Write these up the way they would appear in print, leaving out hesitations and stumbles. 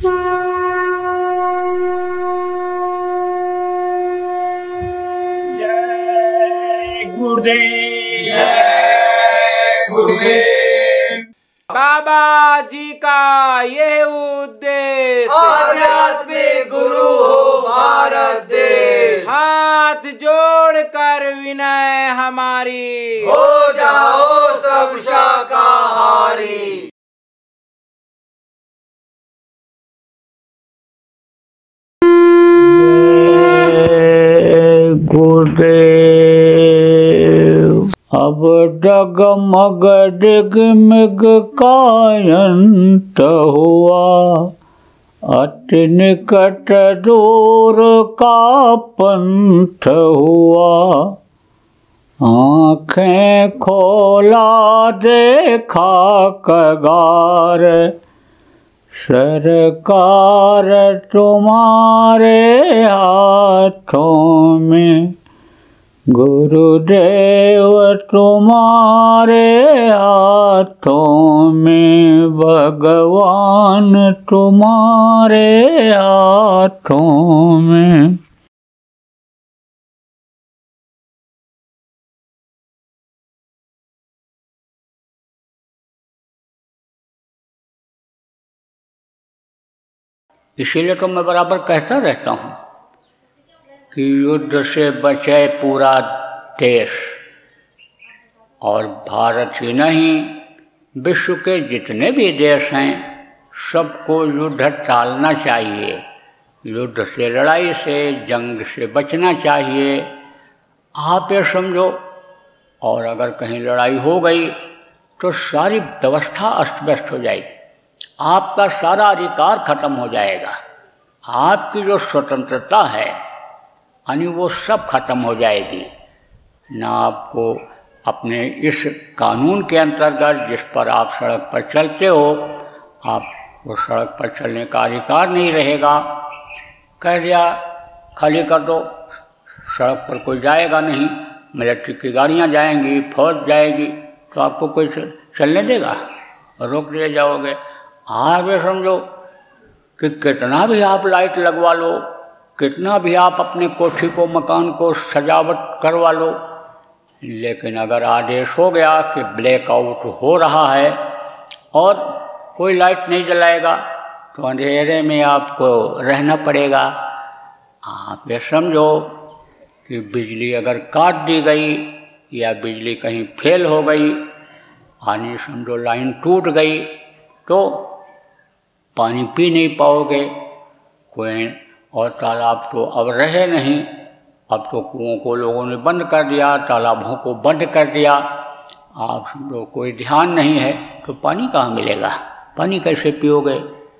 जय गुरुदेव, जय गुरुदेव। बाबा जी का ये उद्देश्य आध्यात्मिक गुरु हो भारत देश। हाथ जोड़कर विनय हमारी, हो जाओ सब शाकाहारी। गुरुदेव। अब डगमग डिगमिग कायंत हुआ, अति निकट दूर का पंथ हुआ। आँखें खोला देखा कगार, सरकार तुम्हारे हाथों में, गुरुदेव तुम्हारे हाथों में, भगवान तुम्हारे हाथों में। इसीलिए तो मैं बराबर कहता रहता हूँ कि युद्ध से बचे पूरा देश, और भारत ही नहीं विश्व के जितने भी देश हैं सबको युद्ध टालना चाहिए। युद्ध से, लड़ाई से, जंग से बचना चाहिए। आप ये समझो, और अगर कहीं लड़ाई हो गई तो सारी व्यवस्था अस्त व्यस्त हो जाएगी, आपका सारा अधिकार खत्म हो जाएगा, आपकी जो स्वतंत्रता है यानी वो सब खत्म हो जाएगी। ना आपको अपने इस कानून के अंतर्गत जिस पर आप सड़क पर चलते हो, आपको सड़क पर चलने का अधिकार नहीं रहेगा। कह दिया खाली कर दो, सड़क पर कोई जाएगा नहीं, मिलिट्री की गाड़ियाँ जाएंगी, फौज जाएगी, तो आपको कोई चलने देगा? रोक दिए जाओगे। आप ये समझो कि कितना भी आप लाइट लगवा लो, कितना भी आप अपने कोठी को, मकान को सजावट करवा लो, लेकिन अगर आदेश हो गया कि ब्लैकआउट हो रहा है और कोई लाइट नहीं जलाएगा तो अंधेरे में आपको रहना पड़ेगा। आप ये समझो कि बिजली अगर काट दी गई या बिजली कहीं फेल हो गई, यानी समझो लाइन टूट गई, तो पानी पी नहीं पाओगे। कोई और तालाब तो अब रहे नहीं, अब तो कुओं को लोगों ने बंद कर दिया, तालाबों को बंद कर दिया। आप समझो कोई ध्यान नहीं है तो पानी कहाँ मिलेगा, पानी कैसे पियोगे?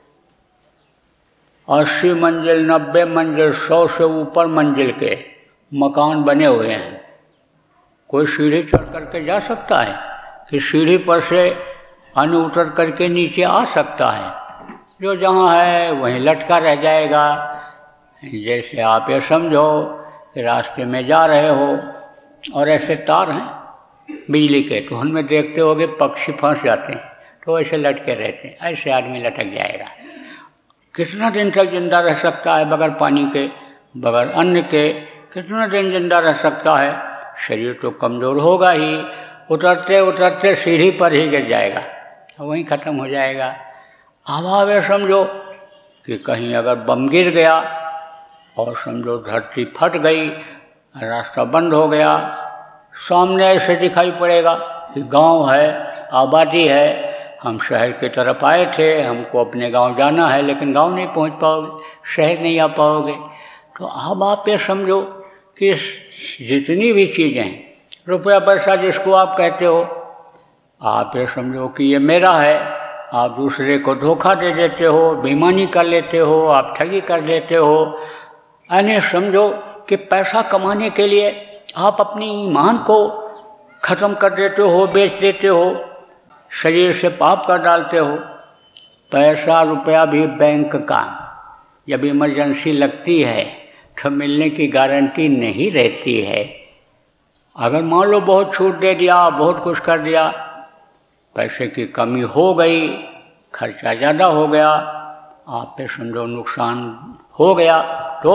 80 मंजिल, 90 मंजिल, 100 से ऊपर मंजिल के मकान बने हुए हैं। कोई सीढ़ी चढ़ करके जा सकता है कि सीढ़ी पर से अन्न उतर करके नीचे आ सकता है? जो जहाँ है वहीं लटका रह जाएगा। जैसे आप ये समझो कि रास्ते में जा रहे हो और ऐसे तार हैं बिजली के, तो उनमें देखते होगे पक्षी फंस जाते हैं, तो ऐसे लटके रहते हैं, ऐसे आदमी लटक जाएगा। कितना दिन तक जिंदा रह सकता है बगैर पानी के, बगैर अन्न के? कितना दिन जिंदा रह सकता है? शरीर तो कमज़ोर होगा ही, उतरते उतरते सीढ़ी पर ही गिर जाएगा, वहीं ख़त्म हो जाएगा। अब आप ये समझो कि कहीं अगर बम गिर गया और समझो धरती फट गई, रास्ता बंद हो गया, सामने ऐसे दिखाई पड़ेगा कि गांव है, आबादी है, हम शहर की तरफ आए थे, हमको अपने गांव जाना है, लेकिन गांव नहीं पहुंच पाओगे, शहर नहीं आ पाओगे। तो अब आप ये समझो कि जितनी भी चीज़ें हैं, रुपया पैसा जिसको आप कहते हो, आप ये समझो कि ये मेरा है, आप दूसरे को धोखा दे देते हो, बेईमानी कर लेते हो, आप ठगी कर देते हो। यानी समझो कि पैसा कमाने के लिए आप अपनी ईमान को ख़त्म कर देते हो, बेच देते हो, शरीर से पाप कर डालते हो। पैसा रुपया भी बैंक का जब इमरजेंसी लगती है तो मिलने की गारंटी नहीं रहती है। अगर मान लो बहुत छूट दे दिया, बहुत कुछ कर दिया, पैसे की कमी हो गई, खर्चा ज़्यादा हो गया, आप पे समझो नुकसान हो गया तो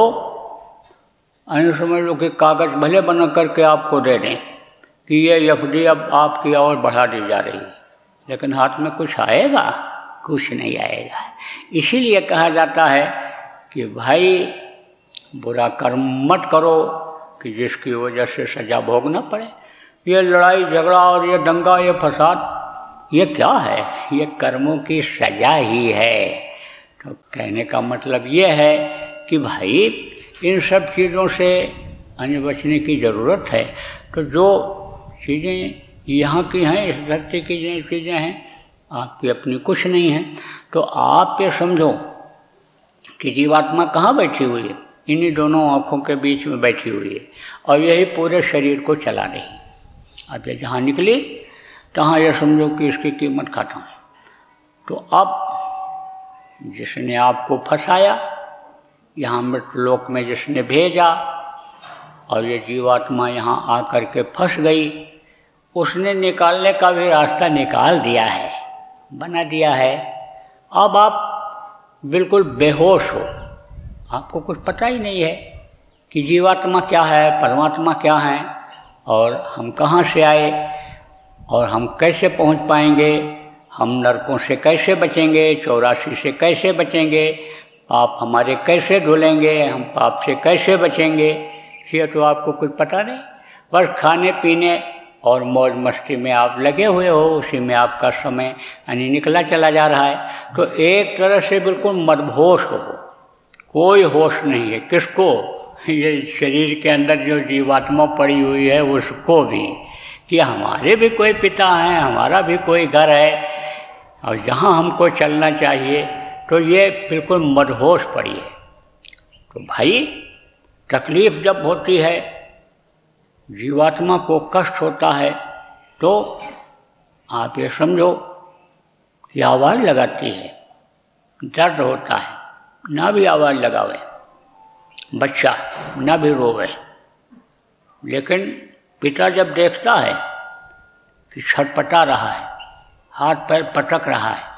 ऐसे समझ लो कि कागज़ भले बना करके आपको दे दें कि ये एफडी अब आपकी और बढ़ा दी जा रही है, लेकिन हाथ में कुछ आएगा? कुछ नहीं आएगा। इसीलिए कहा जाता है कि भाई बुरा कर्म मत करो कि जिसकी वजह से सज़ा भोगना पड़े। ये लड़ाई झगड़ा और ये दंगा ये फसाद ये क्या है? ये कर्मों की सज़ा ही है। तो कहने का मतलब ये है कि भाई इन सब चीज़ों से बचने की ज़रूरत है। तो जो चीज़ें यहाँ की हैं, इस धरती की जो चीज़ें हैं, आपकी अपनी कुछ नहीं हैं। तो आप ये समझो कि जीवात्मा कहाँ बैठी हुई है? इन्हीं दोनों आँखों के बीच में बैठी हुई है और यही पूरे शरीर को चला रही। अब ये जहाँ निकली तहाँ ये समझो कि इसकी कीमत खत्म। तो अब जिसने आपको फंसाया, यहाँ मृतलोक में जिसने भेजा और ये जीवात्मा यहाँ आकर के फंस गई, उसने निकालने का भी रास्ता निकाल दिया है, बना दिया है। अब आप बिल्कुल बेहोश हो, आपको कुछ पता ही नहीं है कि जीवात्मा क्या है, परमात्मा क्या है और हम कहाँ से आए और हम कैसे पहुँच पाएंगे, हम नरकों से कैसे बचेंगे, 84 से कैसे बचेंगे, पाप हमारे कैसे धुलेंगे, हम पाप से कैसे बचेंगे, ये तो आपको कुछ पता नहीं। बस खाने पीने और मौज मस्ती में आप लगे हुए हो, उसी में आपका समय निकला चला जा रहा है। तो एक तरह से बिल्कुल मदहोश हो, कोई होश नहीं है। किसको? ये शरीर के अंदर जो जीवात्मा पड़ी हुई है उसको भी, कि हमारे भी कोई पिता हैं, हमारा भी कोई घर है और जहाँ हमको चलना चाहिए, तो ये बिल्कुल मदहोश पड़ी है। तो भाई तकलीफ़ जब होती है, जीवात्मा को कष्ट होता है, तो आप ये समझो कि आवाज़ लगाती है, दर्द होता है, ना भी आवाज़ लगावे, बच्चा ना भी रोवे, लेकिन पिता जब देखता है कि छटपटा रहा है, हाथ पैर पटक रहा है,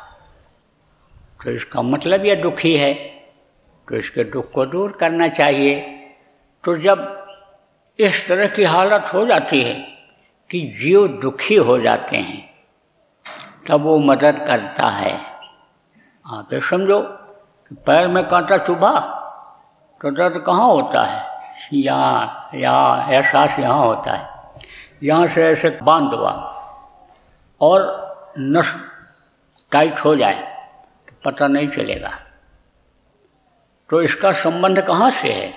तो इसका मतलब ये दुखी है, तो इसके दुख को दूर करना चाहिए। तो जब इस तरह की हालत हो जाती है कि जीव दुखी हो जाते हैं, तब वो मदद करता है। आप ये समझो कि पैर में कांटा चुभा तो दर्द कहाँ होता है? यहाँ एहसास यहाँ होता है। यहाँ से ऐसे बांध दो और नस टाइट हो जाए तो पता नहीं चलेगा। तो इसका संबंध कहाँ से है?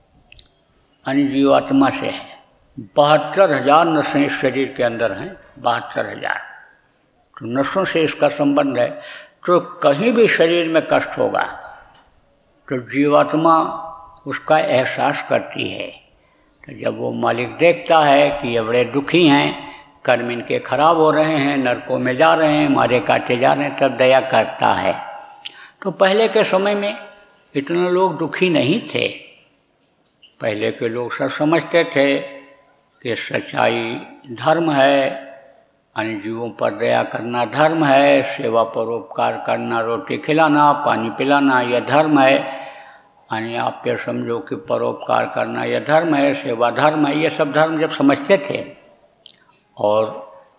जीवात्मा से है। 72,000 नसें इस शरीर के अंदर हैं, 72,000। तो नसों से इसका संबंध है। तो कहीं भी शरीर में कष्ट होगा तो जीवात्मा उसका एहसास करती है। तो जब वो मालिक देखता है कि ये बड़े दुखी हैं, कर्म इनके खराब हो रहे हैं, नरकों में जा रहे हैं, मारे काटे जा रहे हैं, तब दया करता है। तो पहले के समय में इतने लोग दुखी नहीं थे। पहले के लोग सब समझते थे कि सच्चाई धर्म है, अन्य जीवों पर दया करना धर्म है, सेवा परोपकार करना, रोटी खिलाना, पानी पिलाना यह धर्म है। यानी आप ये समझो कि परोपकार करना यह धर्म है, सेवा धर्म है। ये सब धर्म जब समझते थे और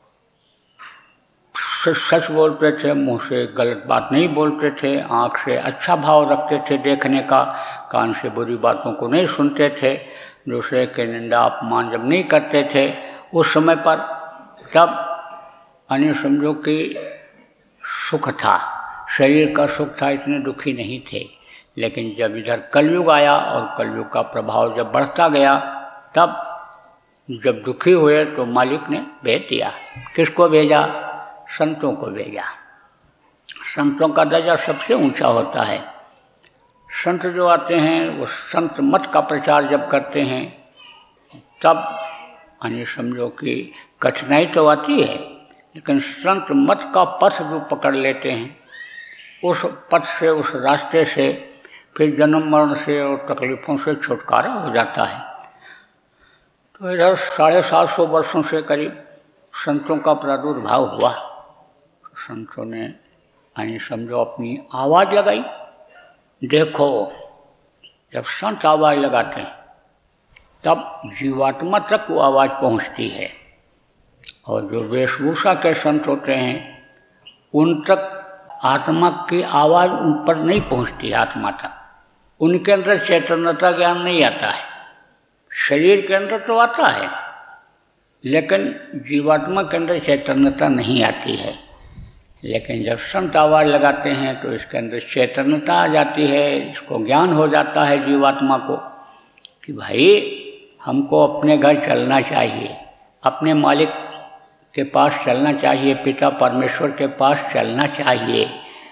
सच बोलते थे, मुंह से गलत बात नहीं बोलते थे, आँख से अच्छा भाव रखते थे देखने का, कान से बुरी बातों को नहीं सुनते थे, दूसरे के निंदा अपमान जब नहीं करते थे उस समय पर, तब अन्य समझो कि सुख था, शरीर का सुख था, इतने दुखी नहीं थे। लेकिन जब इधर कलयुग आया और कलयुग का प्रभाव जब बढ़ता गया, तब जब दुखी हुए तो मालिक ने भेज दिया। किसको भेजा? संतों को भेजा। संतों का दर्जा सबसे ऊंचा होता है। संत जो आते हैं वो संत मत का प्रचार जब करते हैं, तब यानी समझो कि कठिनाई तो आती है, लेकिन संत मत का पथ जो पकड़ लेते हैं, उस पथ से, उस रास्ते से फिर जन्म मरण से और तकलीफ़ों से छुटकारा हो जाता है। तो इधर 750 वर्षों से करीब संतों का प्रादुर्भाव हुआ। संतों ने यानी समझो अपनी आवाज़ लगाई देखो, जब संत आवाज़ लगाते हैं तब जीवात्मा तक वो आवाज़ पहुंचती है, और जो वेशभूषा के संत होते हैं उन तक आत्मा की आवाज़ उन पर नहीं पहुंचती, आत्मा तक उनके अंदर चैतन्यता ज्ञान नहीं आता है। शरीर के अंदर तो आता है, लेकिन जीवात्मा के अंदर चैतन्यता नहीं आती है। लेकिन जब संत आवाज़ लगाते हैं तो इसके अंदर चैतन्यता आ जाती है, इसको ज्ञान हो जाता है जीवात्मा को कि भाई हमको अपने घर चलना चाहिए, अपने मालिक के पास चलना चाहिए, पिता परमेश्वर के पास चलना चाहिए।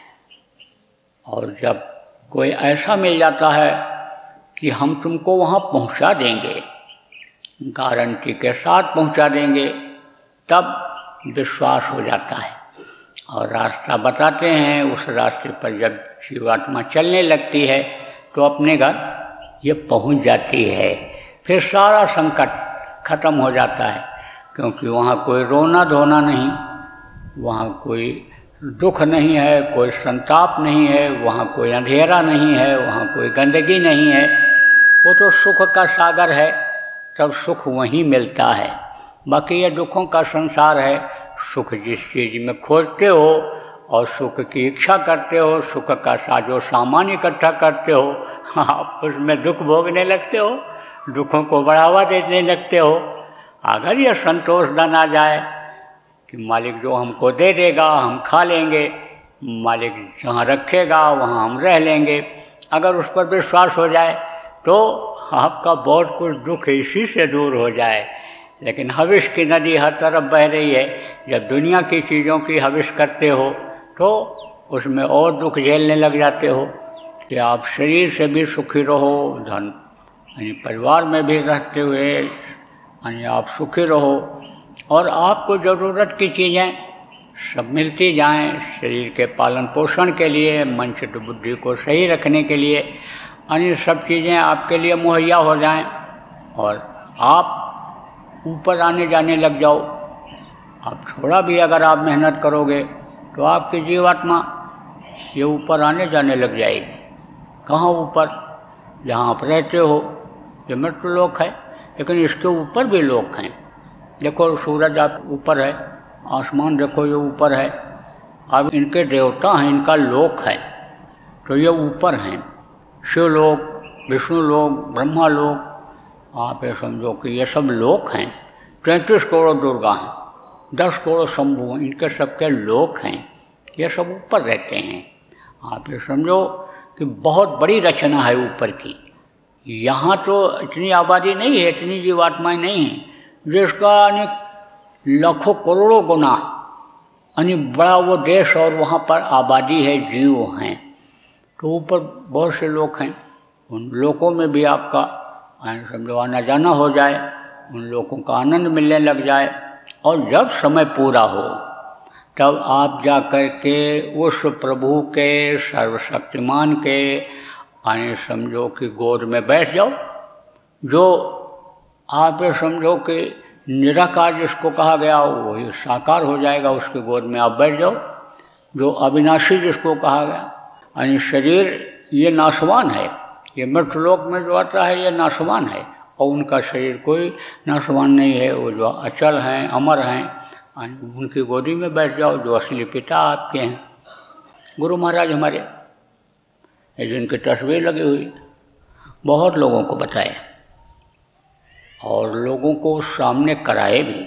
और जब कोई ऐसा मिल जाता है कि हम तुमको वहाँ पहुँचा देंगे, गारंटी के साथ पहुँचा देंगे, तब विश्वास हो जाता है और रास्ता बताते हैं। उस रास्ते पर जब जीवात्मा चलने लगती है तो अपने घर ये पहुँच जाती है। फिर सारा संकट खत्म हो जाता है, क्योंकि वहाँ कोई रोना धोना नहीं, वहाँ कोई दुख नहीं है, कोई संताप नहीं है, वहाँ कोई अंधेरा नहीं है, वहाँ कोई गंदगी नहीं है। वो तो सुख का सागर है, तब सुख वहीं मिलता है। बाकी ये दुखों का संसार है। सुख जिस चीज़ में खोजते हो और सुख की इच्छा करते हो, सुख का साजो सामान इकट्ठा करते हो, आप उसमें दुख भोगने लगते हो, दुखों को बढ़ावा देने लगते हो। अगर ये संतोष धन आ जाए कि मालिक जो हमको दे देगा हम खा लेंगे, मालिक जहाँ रखेगा वहाँ हम रह लेंगे, अगर उस पर विश्वास हो जाए तो आपका बहुत कुछ दुख इसी से दूर हो जाए। लेकिन हविष की नदी हर तरफ बह रही है। जब दुनिया की चीज़ों की हविष करते हो तो उसमें और दुख झेलने लग जाते हो कि आप शरीर से भी सुखी रहो, धन यानी परिवार में भी रहते हुए यानी आप सुखी रहो, और आपको ज़रूरत की चीज़ें सब मिलती जाएं शरीर के पालन पोषण के लिए, मन चित्त बुद्धि को सही रखने के लिए, यानी सब चीज़ें आपके लिए मुहैया हो जाएं और आप ऊपर आने जाने लग जाओ। आप थोड़ा भी अगर आप मेहनत करोगे तो आपकी जीवात्मा ये ऊपर आने जाने लग जाएगी। कहाँ ऊपर? जहाँ आप रहते हो ये मृत्यु लोक है, लेकिन इसके ऊपर भी लोक हैं। देखो सूरज आप ऊपर है, आसमान देखो ये ऊपर है, अब इनके देवता हैं, इनका लोक है, तो ये ऊपर हैं। शिवलोक, विष्णु लोक, ब्रह्मा लोक, आप ये समझो कि ये सब लोक हैं। 33 करोड़ दुर्गा हैं, 10 करोड़ शंभु हैं, इनके सबके लोक हैं, ये सब ऊपर रहते हैं। आप ये समझो कि बहुत बड़ी रचना है ऊपर की। यहाँ तो इतनी आबादी नहीं है, इतनी जीवात्माएँ नहीं हैं, जिसका यानी लाखों करोड़ों गुना यानी बड़ा वो देश और वहाँ पर आबादी है, जीव हैं, तो ऊपर बहुत से लोग हैं। उन लोगों में भी आपका समझो आना जाना हो जाए, उन लोगों का आनंद मिलने लग जाए, और जब समय पूरा हो तब आप जा कर के उस प्रभु के सर्वशक्तिमान के यानी समझो कि गोद में बैठ जाओ। जो आप ये समझो कि निराकार जिसको कहा गया वही साकार हो जाएगा, उसके गोद में आप बैठ जाओ। जो अविनाशी जिसको कहा गया, यानी शरीर ये नाशवान है, ये मृत्युलोक में जो आता है ये नाशवान है, और उनका शरीर कोई नाशवान नहीं है, वो जो अचल हैं, अमर हैं, उनकी गोदी में बैठ जाओ, जो असली पिता आपके हैं। गुरु महाराज हमारे जिनकी तस्वीर लगी हुई, बहुत लोगों को बताए और लोगों को सामने कराए भी।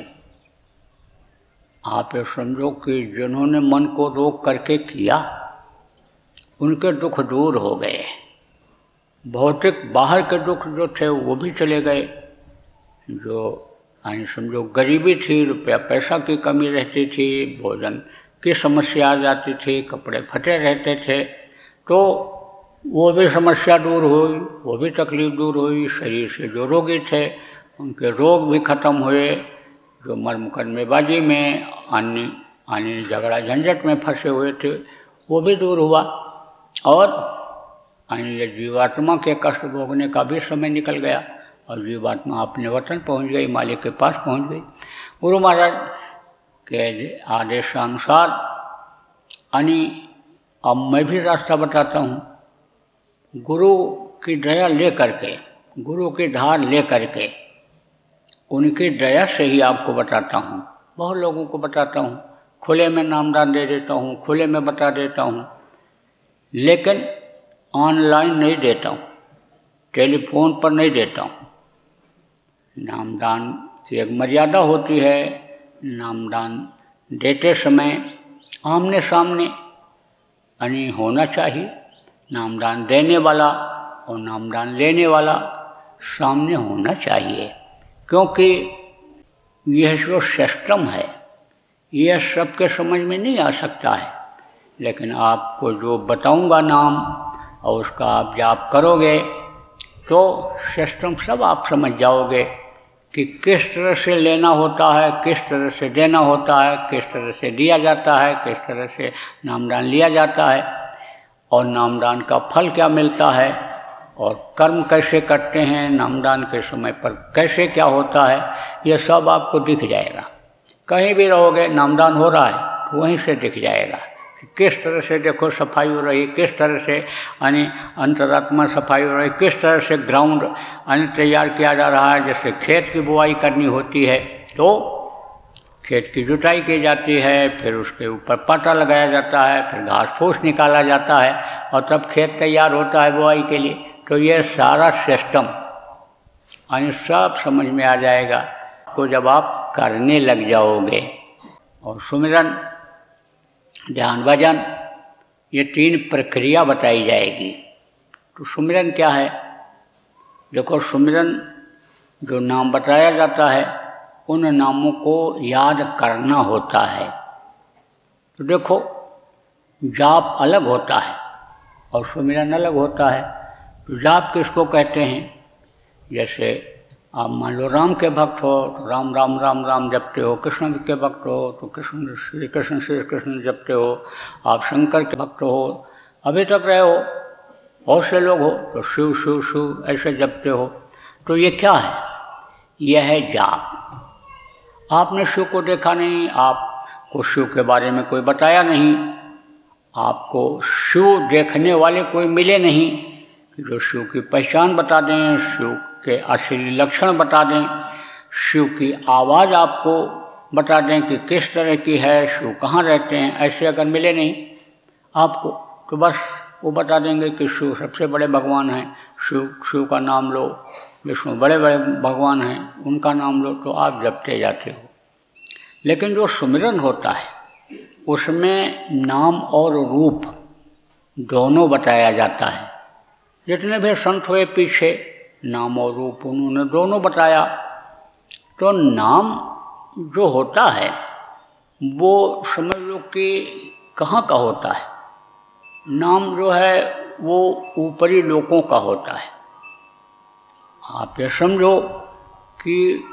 आप ये समझो कि जिन्होंने मन को रोक करके किया उनके दुख दूर हो गए। भौतिक बाहर के दुख जो थे वो भी चले गए। जो यानी समझो गरीबी थी, रुपया पैसा की कमी रहती थी, भोजन की समस्या आ जाती थी, कपड़े फटे रहते थे, तो वो भी समस्या दूर हुई, वो भी तकलीफ़ दूर हुई। शरीर से जो रोगी थे उनके रोग भी खत्म हुए। जो मर मुकदमेबाजी में अन्य झगड़ा झंझट में फंसे हुए थे वो भी दूर हुआ, और ये जीवात्मा के कष्ट भोगने का भी समय निकल गया और जीवात्मा अपने वतन पहुंच गई, मालिक के पास पहुंच गई। गुरु महाराज के आदेशानुसार अब मैं भी रास्ता बताता हूँ गुरु की दया ले करके, गुरु की धार ले करके, उनकी दया से ही आपको बताता हूँ। बहुत लोगों को बताता हूँ, खुले में नामदान दे देता हूँ, खुले में बता देता हूँ, लेकिन ऑनलाइन नहीं देता हूँ, टेलीफोन पर नहीं देता हूँ। नामदान की एक मर्यादा होती है। नामदान देते समय आमने सामने यानी होना चाहिए। नामदान देने वाला और नामदान लेने वाला सामने होना चाहिए, क्योंकि यह जो सिस्टम है यह सबके समझ में नहीं आ सकता है। लेकिन आपको जो बताऊंगा नाम और उसका आप जाप करोगे तो सिस्टम सब आप समझ जाओगे कि किस तरह से लेना होता है, किस तरह से देना होता है, किस तरह से दिया जाता है, किस तरह से नामदान लिया जाता है और नामदान का फल क्या मिलता है और कर्म कैसे करते हैं, नामदान के समय पर कैसे क्या होता है, ये सब आपको दिख जाएगा। कहीं भी रहोगे नामदान हो रहा है तो वहीं से दिख जाएगा कि किस तरह से देखो सफाई हो रही, किस तरह से यानी अंतरात्मा सफाई हो रही, किस तरह से ग्राउंड यानी तैयार किया जा रहा है। जैसे खेत की बुआई करनी होती है तो खेत की जुताई की जाती है, फिर उसके ऊपर पाटा लगाया जाता है, फिर घास फूस निकाला जाता है और तब खेत तैयार होता है बुआई के लिए। तो ये सारा सिस्टम यानी सब समझ में आ जाएगा को जब आप करने लग जाओगे। और सुमिरन, ध्यान, भजन, ये 3 प्रक्रिया बताई जाएगी। तो सुमिरन क्या है? देखो, सुमिरन जो नाम बताया जाता है उन नामों को याद करना होता है। तो देखो, जाप अलग होता है और सुमिरन अलग होता है। तो जाप किसको कहते हैं? जैसे आप मान लो राम के भक्त हो तो राम राम राम राम जपते हो, कृष्ण के भक्त हो तो कृष्ण श्री कृष्ण जपते हो, आप शंकर के भक्त हो अभी तक रहे हो, बहुत से लोग हो तो शिव शिव शिव ऐसे जपते हो। तो ये क्या है? यह है जाप। आपने शिव को देखा नहीं, आपको शिव के बारे में कोई बताया नहीं, आपको शिव देखने वाले कोई मिले नहीं कि जो शिव की पहचान बता दें, शिव के असली लक्षण बता दें, शिव की आवाज़ आपको बता दें कि किस तरह की है, शिव कहाँ रहते हैं। ऐसे अगर मिले नहीं आपको तो बस वो बता देंगे कि शिव सबसे बड़े भगवान हैं, शिव का नाम लो, विष्णु बड़े बड़े भगवान हैं उनका नाम लो, तो आप जपते जाते हो। लेकिन जो सुमिरन होता है उसमें नाम और रूप दोनों बताया जाता है। जितने भी संत हुए पीछे नाम और रूप उन्होंने दोनों बताया। तो नाम जो होता है वो समझ लो कि कहाँ का होता है। नाम जो है वो ऊपरी लोगों का होता है। आप ये समझो कि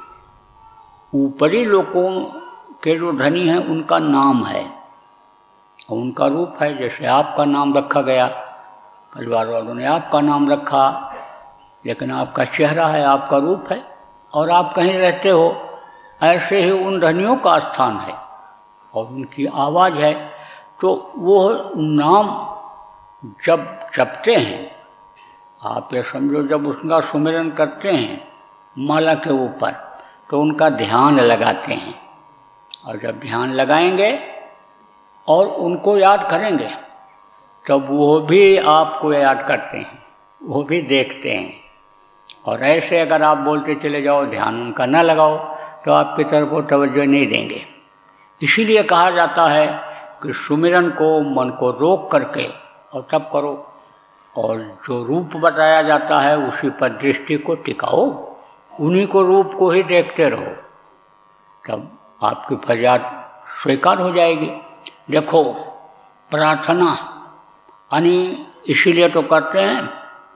ऊपरी लोगों के जो धनी हैं उनका नाम है और उनका रूप है। जैसे आपका नाम रखा गया, परिवार वालों ने आपका नाम रखा, लेकिन आपका चेहरा है, आपका रूप है और आप कहीं रहते हो। ऐसे ही उन धनियों का स्थान है और उनकी आवाज़ है। तो वो नाम जब जपते हैं, आप ये समझो जब उसका सुमिरन करते हैं माला के ऊपर, तो उनका ध्यान लगाते हैं। और जब ध्यान लगाएंगे और उनको याद करेंगे तब वो भी आपको याद करते हैं, वो भी देखते हैं। और ऐसे अगर आप बोलते चले जाओ, ध्यान उनका न लगाओ, तो आपकी तरफ वो तवज्जो नहीं देंगे। इसीलिए कहा जाता है कि सुमिरन को मन को रोक करके और तब करो, और जो रूप बताया जाता है उसी पर दृष्टि को टिकाओ, उन्हीं को रूप को ही देखते रहो, तब आपकी फरियाद स्वीकार हो जाएगी। देखो, प्रार्थना यानी इसीलिए तो करते हैं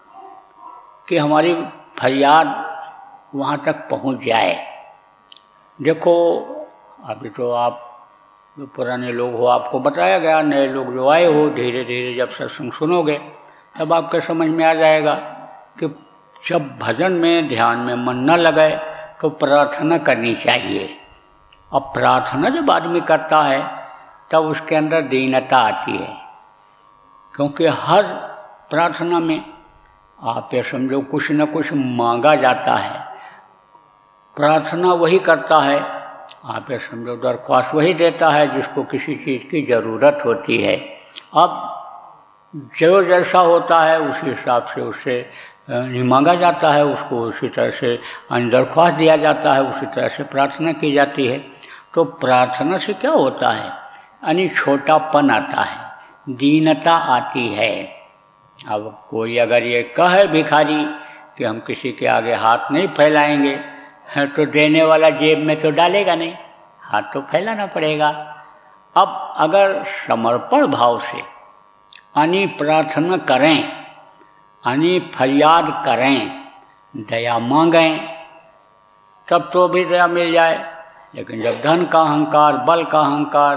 कि हमारी फरियाद वहाँ तक पहुँच जाए। देखो, अभी तो आप जो पुराने लोग हो आपको बताया गया, नए लोग जो आए हो धीरे धीरे जब सत्संग सुनोगे तब आपके समझ में आ जाएगा कि जब भजन में ध्यान में मन न लगे तो प्रार्थना करनी चाहिए। अब प्रार्थना जब आदमी करता है तब उसके अंदर दीनता आती है, क्योंकि हर प्रार्थना में आप ये समझो कुछ न कुछ मांगा जाता है, प्रार्थना वही करता है। आप ये समझो दरख्वास्त वही देता है जिसको किसी चीज़ की ज़रूरत होती है। अब जो जैसा होता है उसी हिसाब से उससे नहीं मांगा जाता है, उसको उसी तरह से दरख्वास्त दिया जाता है, उसी तरह से प्रार्थना की जाती है। तो प्रार्थना से क्या होता है, यानी छोटापन आता है, दीनता आती है। अब कोई अगर ये कहे भिखारी कि हम किसी के आगे हाथ नहीं फैलाएंगे, तो देने वाला जेब में तो डालेगा नहीं, हाथ तो फैलाना पड़ेगा। अब अगर समर्पण भाव से यानी प्रार्थना करें, यानी फरियाद करें, दया मांगें, तब तो भी दया मिल जाए। लेकिन जब धन का अहंकार, बल का अहंकार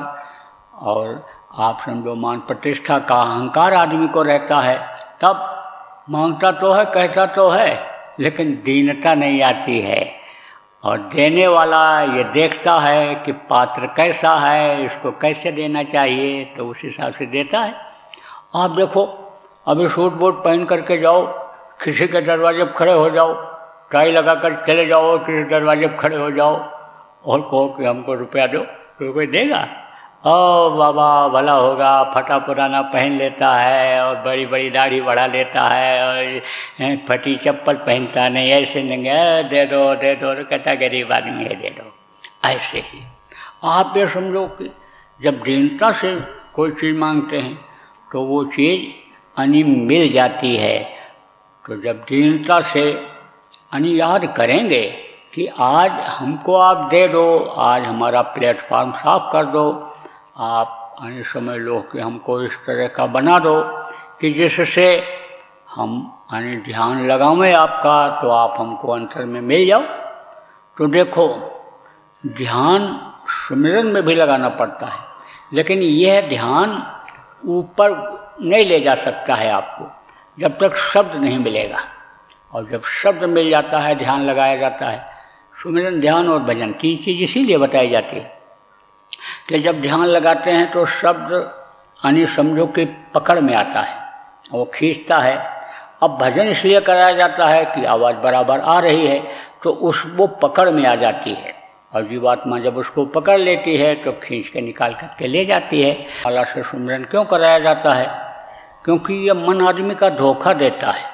और आप समझो मान प्रतिष्ठा का अहंकार आदमी को रहता है, तब मांगता तो है, कहता तो है, लेकिन दीनता नहीं आती है। और देने वाला ये देखता है कि पात्र कैसा है, इसको कैसे देना चाहिए, तो उस हिसाब से देता है। आप देखो, अभी सूट बूट पहन करके जाओ, किसी के दरवाजे पर खड़े हो जाओ, टाई लगा कर चले जाओ, किसी दरवाजे पर खड़े हो जाओ और कहो कि हमको रुपया दो, तो कोई देगा? ओ बाबा भला होगा, फटा पुराना पहन लेता है और बड़ी बड़ी दाढ़ी बढ़ा लेता है और फटी चप्पल पहनता नहीं, ऐसे नहीं दे दो दे दो, कहता गरीब आदमी है दे दो। ऐसे ही आप ये समझो कि जब दीनता से कोई चीज़ मांगते हैं तो वो चीज़ यानी मिल जाती है। तो जब दीनता से यानी याद करेंगे कि आज हमको आप दे दो, आज हमारा प्लेटफार्म साफ कर दो, आप यानी समझ लो कि हमको इस तरह का बना दो कि जिससे हम यानी ध्यान लगावें आपका, तो आप हमको अंतर में मिल जाओ। तो देखो, ध्यान सुमिरन में भी लगाना पड़ता है, लेकिन यह ध्यान ऊपर नहीं ले जा सकता है आपको जब तक शब्द नहीं मिलेगा। और जब शब्द मिल जाता है, ध्यान लगाया जाता है। सुमिरन, ध्यान और भजन, तीन चीज़ इसीलिए बताई जाती है कि जब ध्यान लगाते हैं तो शब्द यानी समझो कि पकड़ में आता है, वो खींचता है। अब भजन इसलिए कराया जाता है कि आवाज़ बराबर आ रही है, तो वो पकड़ में आ जाती है, और जीवात्मा जब उसको पकड़ लेती है तो खींच के निकाल करके ले जाती है। माला से सुमिरन क्यों कराया जाता है? क्योंकि ये मन आदमी का धोखा देता है।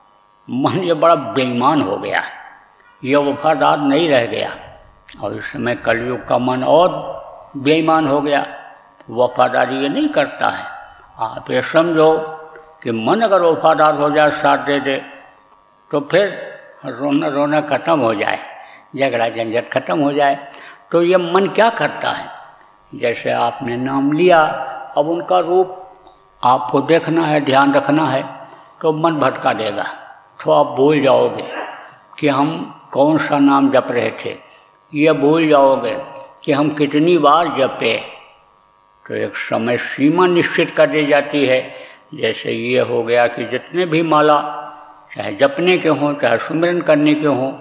मन ये बड़ा बेईमान हो गया, ये वफादार नहीं रह गया। और इस समय कलयुग का मन और बेईमान हो गया, वफादारी ये नहीं करता है। आप ये समझो कि मन अगर वफादार हो जाए, साथ दे दे, तो फिर रोना रोना खत्म हो जाए, झगड़ा झंझट खत्म हो जाए। तो ये मन क्या करता है, जैसे आपने नाम लिया, अब उनका रूप आपको देखना है, ध्यान रखना है, तो मन भटका देगा। तो आप भूल जाओगे कि हम कौन सा नाम जप रहे थे, ये भूल जाओगे कि हम कितनी बार जपे। तो एक समय सीमा निश्चित कर दी जाती है। जैसे ये हो गया कि जितने भी माला चाहे जपने के हों, चाहे सुमिरन करने के हों,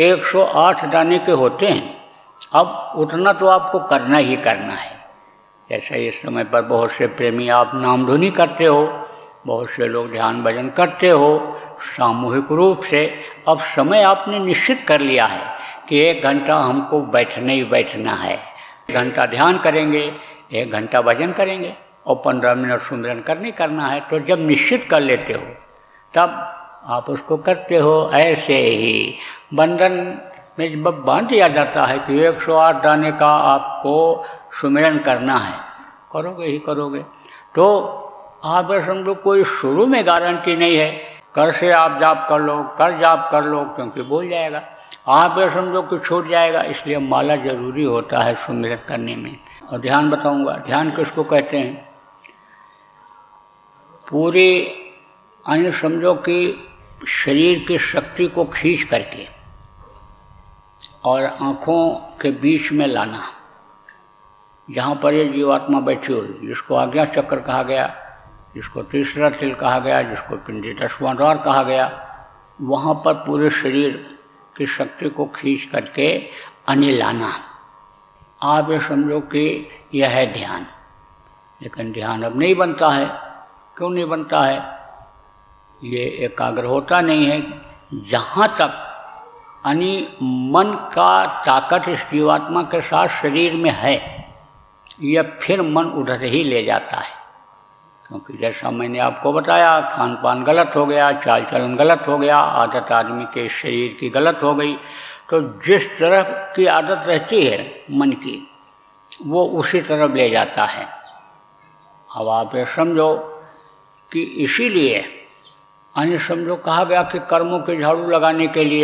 108 दाने के होते हैं। अब उतना तो आपको करना ही करना है। जैसे इस समय पर बहुत से प्रेमी आप नाम धुनी करते हो, बहुत से लोग ध्यान भजन करते हो सामूहिक रूप से। अब समय आपने निश्चित कर लिया है कि 1 घंटा हमको बैठना ही बैठना है, 1 घंटा ध्यान करेंगे, 1 घंटा भजन करेंगे और 15 मिनट सुमिरन करना है। तो जब निश्चित कर लेते हो तब आप उसको करते हो। ऐसे ही बंधन में जब बांध दिया जाता है कि 108 दाने का आपको सुमिरन करना है, करोगे ही करोगे। तो आप समझो कोई शुरू में गारंटी नहीं है, कर से आप जाप कर लो, कर जाप कर लो, क्योंकि भूल जाएगा। आप ये समझो कि छूट जाएगा, इसलिए माला जरूरी होता है सुमिरन करने में। और ध्यान बताऊंगा, ध्यान किसको कहते हैं? पूरी यानी समझो कि शरीर की शक्ति को खींच करके और आँखों के बीच में लाना, जहाँ पर ये जीवात्मा बैठी हुई, जिसको आज्ञा चक्र कहा गया, जिसको तीसरा तिल कहा गया, जिसको पिंडी 10वां द्वार कहा गया, वहाँ पर पूरे शरीर की शक्ति को खींच करके अन्य लाना। आप ये समझो कि यह है ध्यान। लेकिन ध्यान अब नहीं बनता है। क्यों नहीं बनता है? ये एकाग्र होता नहीं है। जहाँ तक यानी मन का ताकत इस जीवात्मा के साथ शरीर में है, यह फिर मन उधर ही ले जाता है। क्योंकि जैसा मैंने आपको बताया, खान पान गलत हो गया, चाल चलन गलत हो गया, आदत आदमी के शरीर की गलत हो गई, तो जिस तरफ की आदत रहती है मन की, वो उसी तरफ ले जाता है। अब आप ये समझो कि इसीलिए यानी समझो कहा गया कि कर्मों के झाड़ू लगाने के लिए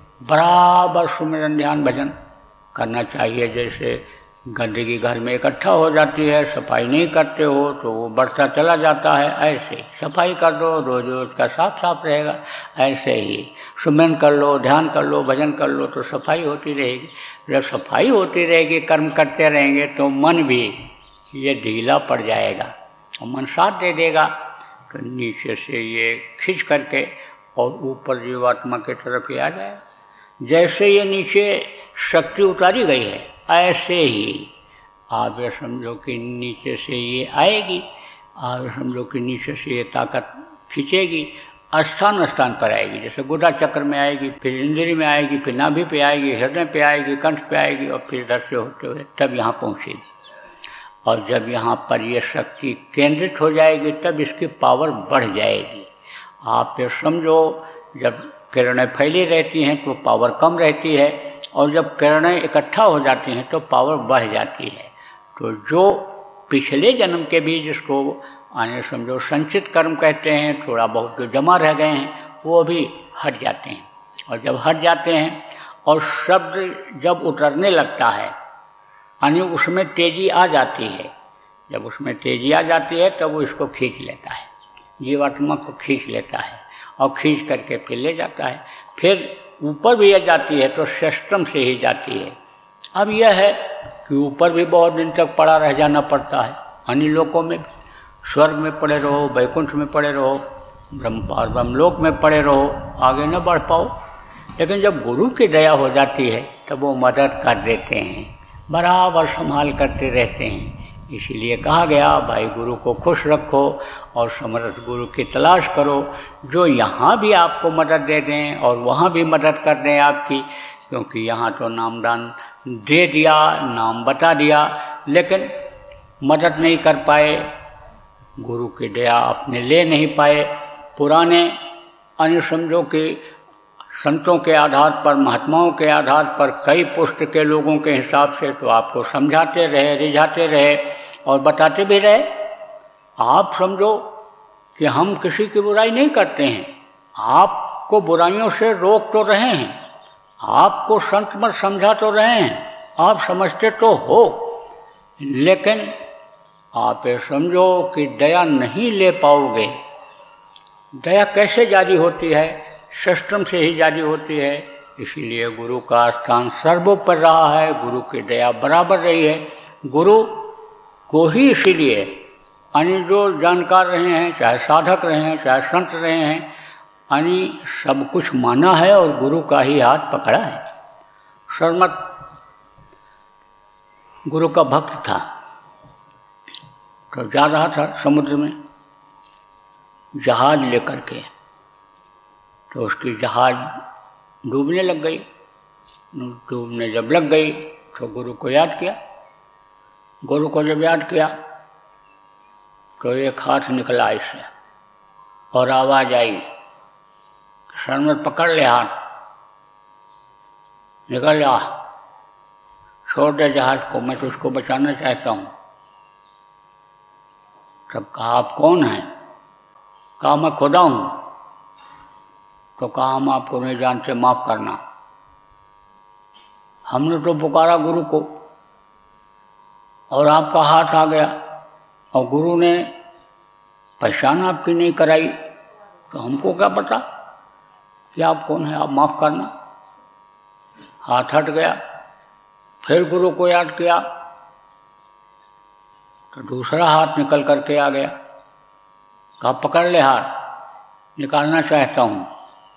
बराबर सुमिरन ध्यान भजन करना चाहिए। जैसे गंदगी घर में इकट्ठा हो जाती है, सफाई नहीं करते हो तो वो बढ़ता चला जाता है, ऐसे सफाई कर दो, रोज रोज का साफ साफ रहेगा। ऐसे ही सुमिरन कर लो, ध्यान कर लो, भजन कर लो तो सफाई होती रहेगी। जब सफाई होती रहेगी, कर्म करते रहेंगे तो मन भी ये ढीला पड़ जाएगा और मन साथ दे देगा, तो नीचे से ये खींच करके और ऊपर जीवात्मा की तरफ ही आ जाएगा। जैसे ये नीचे शक्ति उतारी गई है, ऐसे ही आप ये समझो कि नीचे से ये आएगी, आप समझो कि नीचे से ये ताकत खींचेगी, स्थान स्थान पर आएगी। जैसे गुदा चक्र में आएगी, फिर इंद्री में आएगी, फिर नाभि पे आएगी, हृदय पे आएगी, कंठ पे आएगी और फिर इधर से होते हुए तब यहाँ पहुँचेगी। और जब यहाँ पर ये शक्ति केंद्रित हो जाएगी तब इसकी पावर बढ़ जाएगी। आप ये समझो जब किरणें फैली रहती हैं तो पावर कम रहती है, और जब किरणें इकट्ठा हो जाती हैं तो पावर बढ़ जाती है। तो जो पिछले जन्म के भी जिसको आने समझो संचित कर्म कहते हैं, थोड़ा बहुत जो जमा रह गए हैं वो भी हट जाते हैं। और जब हट जाते हैं और शब्द जब उतरने लगता है यानी उसमें तेजी आ जाती है, जब उसमें तेजी आ जाती है तब वो इसको खींच लेता है, जीवात्मा को खींच लेता है और खींच करके फिर ले जाता है। फिर ऊपर भी यह जाती है तो सिस्टम से ही जाती है। अब यह है कि ऊपर भी बहुत दिन तक पड़ा रह जाना पड़ता है, अन्य लोकों में स्वर्ग में पड़े रहो, वैकुंठ में पड़े रहो, ब्रह्मलोक में पड़े रहो, आगे न बढ़ पाओ। लेकिन जब गुरु की दया हो जाती है तब वो मदद कर देते हैं, बराबर संभाल करते रहते हैं। इसीलिए कहा गया भाई गुरु को खुश रखो और समर्थ गुरु की तलाश करो, जो यहाँ भी आपको मदद दे दें और वहाँ भी मदद कर दें आपकी। क्योंकि यहाँ तो नामदान दे दिया, नाम बता दिया, लेकिन मदद नहीं कर पाए, गुरु की दया अपने ले नहीं पाए। पुराने अनुसमझो के संतों के आधार पर, महात्माओं के आधार पर, कई पुष्ट के लोगों के हिसाब से तो आपको समझाते रहे, रिझाते रहे और बताते भी रहे। आप समझो कि हम किसी की बुराई नहीं करते हैं, आपको बुराइयों से रोक तो रहे हैं, आपको संत मत समझा तो रहे हैं, आप समझते तो हो, लेकिन आप ये समझो कि दया नहीं ले पाओगे। दया कैसे जारी होती है? सिस्टम से ही जारी होती है। इसीलिए गुरु का स्थान सर्वोपर रहा है, गुरु की दया बराबर रही है। गुरु को ही इसीलिए यानी जो जानकार रहे हैं, चाहे साधक रहे हैं, चाहे संत रहे हैं, यानी सब कुछ माना है और गुरु का ही हाथ पकड़ा है। शर्मत गुरु का भक्त था, तो जा रहा था समुद्र में जहाज लेकर के, तो उसकी जहाज डूबने लग गई। डूबने जब लग गई तो गुरु को याद किया। गुरु को जब याद किया तो एक हाथ निकला इससे और आवाज़ आई, शर्मत पकड़ ले हाथ, निकल जा, छोड़ दे जहाज को, मैं तो उसको बचाना चाहता हूँ। तब कहा आप कौन हैं? कहा मैं खुदा हूँ। तो कहा हम आपको नहीं जानते, माफ़ करना, हमने तो पुकारा गुरु को और आपका हाथ आ गया और गुरु ने पहचान आपकी नहीं कराई, तो हमको क्या पता कि आप कौन हैं, आप माफ़ करना। हाथ हट गया। फिर गुरु को याद किया तो दूसरा हाथ निकल करके आ गया। कहा पकड़ ले हाथ, निकालना चाहता हूँ।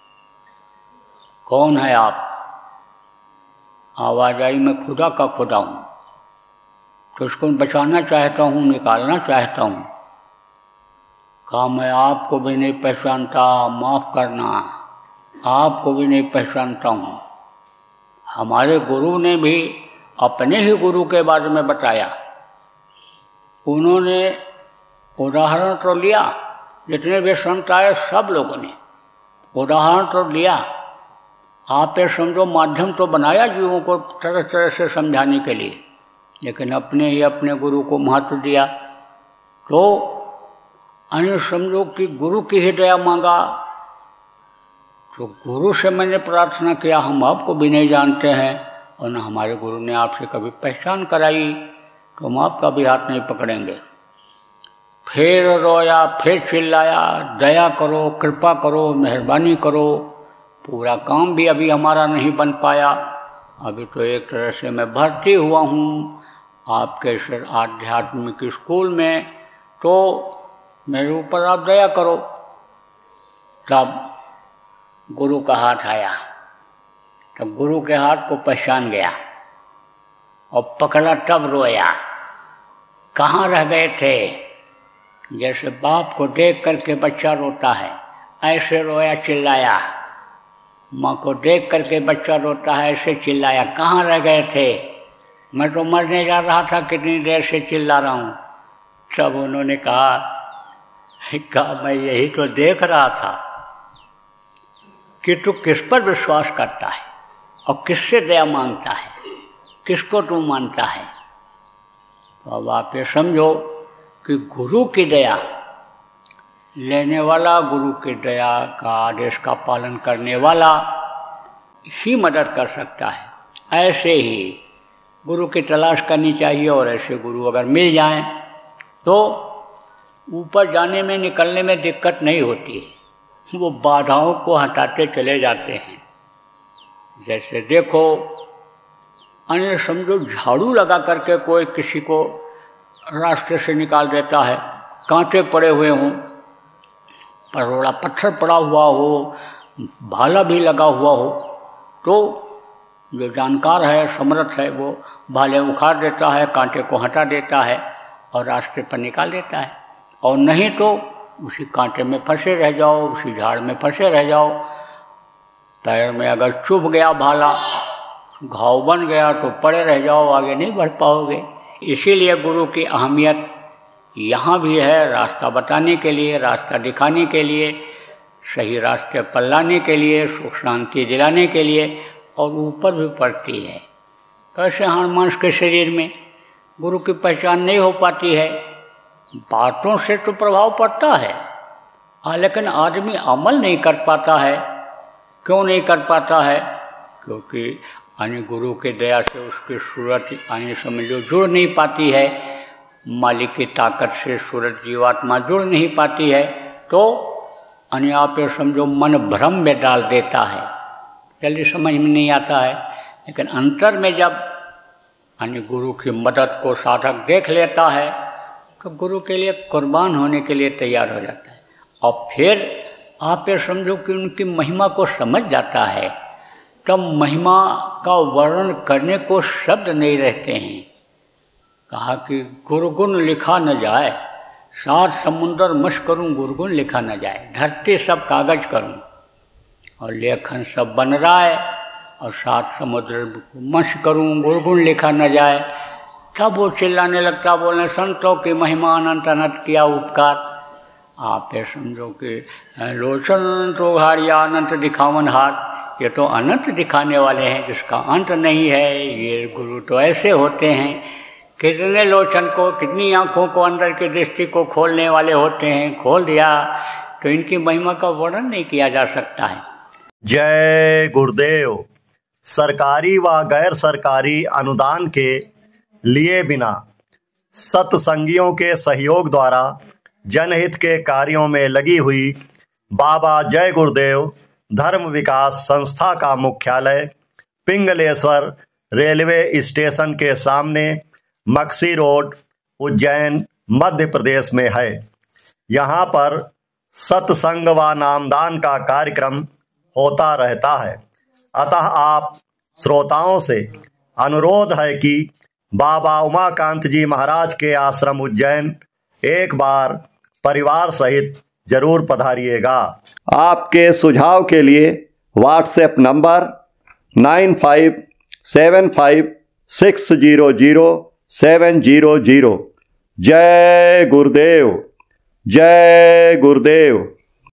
कौन है आप? आवाज़ आई मैं खुदा का खुदा हूँ, तो उसको बचाना चाहता हूँ, निकालना चाहता हूँ। कहा मैं आपको भी नहीं पहचानता, माफ़ करना, आपको भी नहीं पहचानता हूँ। हमारे गुरु ने भी अपने ही गुरु के बारे में बताया। उन्होंने उदाहरण तो लिया, जितने भी संत आए सब लोगों ने उदाहरण तो लिया। आप ये समझो माध्यम तो बनाया जीवों को तरह तरह से समझाने के लिए, लेकिन अपने ही अपने गुरु को महत्व दिया। तो अन्य समझो कि गुरु की ही दया मांगा, तो गुरु से मैंने प्रार्थना किया हम आपको भी नहीं जानते हैं और न हमारे गुरु ने आपसे कभी पहचान कराई, तो हम आपका भी हाथ नहीं पकड़ेंगे। फिर रोया, फिर चिल्लाया, दया करो, कृपा करो, मेहरबानी करो। पूरा काम भी अभी हमारा नहीं बन पाया, अभी तो एक तरह से मैं भर्ती हुआ हूँ आपके इस आध्यात्मिक स्कूल में, तो मेरे ऊपर आप दया करो। तब गुरु का हाथ आया, तब गुरु के हाथ को पहचान गया और पकड़ा, तब रोया। कहाँ रह गए थे? जैसे बाप को देख करके बच्चा रोता है ऐसे रोया, चिल्लाया। माँ को देख करके बच्चा रोता है ऐसे चिल्लाया। कहाँ रह गए थे? मैं तो मरने जा रहा था, कितनी देर से चिल्ला रहा हूँ। तब उन्होंने कहा मैं यही तो देख रहा था कि तू किस पर विश्वास करता है और किससे दया मांगता है, किसको तू मानता है। तो अब आप ये समझो कि गुरु की दया लेने वाला, गुरु की दया का आदेश का पालन करने वाला ही मदद कर सकता है। ऐसे ही गुरु की तलाश करनी चाहिए, और ऐसे गुरु अगर मिल जाएं तो ऊपर जाने में, निकलने में दिक्कत नहीं होती है। वो बाधाओं को हटाते चले जाते हैं। जैसे देखो, अन्य समझो झाड़ू लगा करके कोई किसी को रास्ते से निकाल देता है, कांटे पड़े हुए हों, परोड़ा पत्थर पड़ा हुआ हो, भाला भी लगा हुआ हो, तो जो जानकार है, समर्थ है, वो भाले उखाड़ देता है, कांटे को हटा देता है और रास्ते पर निकाल देता है। और नहीं तो उसी कांटे में फंसे रह जाओ, उसी झाड़ में फंसे रह जाओ। पैर में अगर चुभ गया भाला, घाव बन गया, तो पड़े रह जाओ, आगे नहीं बढ़ पाओगे। इसीलिए गुरु की अहमियत यहाँ भी है, रास्ता बताने के लिए, रास्ता दिखाने के लिए, सही रास्ते पर लाने के लिए, सुख शांति दिलाने के लिए, और ऊपर भी पड़ती है। तो ऐसे हनुमान के शरीर में गुरु की पहचान नहीं हो पाती है। बातों से तो प्रभाव पड़ता है, लेकिन आदमी अमल नहीं कर पाता है। क्यों नहीं कर पाता है? क्योंकि यानी गुरु के दया से उसकी सूरत यानी समझो जुड़ नहीं पाती है, मालिक की ताकत से सूरत जीवात्मा जुड़ नहीं पाती है, तो यानी आप ये समझो मन भ्रम में डाल देता है, जल्दी समझ में नहीं आता है। लेकिन अंतर में जब यानी गुरु की मदद को साधक देख लेता है, तो गुरु के लिए कुर्बान होने के लिए तैयार हो जाता है। और फिर आप ये समझो कि उनकी महिमा को समझ जाता है, तब महिमा का वर्णन करने को शब्द नहीं रहते हैं। कहा कि गुरुगुण लिखा न जाए, 7 समुंदर मश करूं, गुरुगुण लिखा न जाए। धरती सब कागज करूं और लेखन सब बन रहा है, और 7 समुद्र मश करूं, गुरुगुण लिखा न जाए। तब वो चिल्लाने लगता, बोलने संतों की महिमा अनंत अनंत किया उपकार। आप ये समझो कि लोचन तो हारिया अनंत दिखावन हाथ, ये तो अनंत दिखाने वाले हैं जिसका अंत नहीं है। ये गुरु तो ऐसे होते हैं, कितने लोचन को, कितनी आँखों को, अंदर की दृष्टि को खोलने वाले होते हैं। खोल दिया तो इनकी महिमा का वर्णन नहीं किया जा सकता है। जय गुरुदेव। सरकारी व गैर सरकारी अनुदान के लिए बिना सत्संगियों के सहयोग द्वारा जनहित के कार्यों में लगी हुई बाबा जय गुरुदेव धर्म विकास संस्था का मुख्यालय पिंगलेश्वर रेलवे स्टेशन के सामने मक्सी रोड, उज्जैन, मध्य प्रदेश में है। यहाँ पर सत्संग व नामदान का कार्यक्रम होता रहता है। अतः आप श्रोताओं से अनुरोध है कि बाबा उमाकांत जी महाराज के आश्रम उज्जैन एक बार परिवार सहित जरूर पधारिएगा। आपके सुझाव के लिए व्हाट्सएप नंबर 9575600700। जय गुरुदेव, जय गुरुदेव।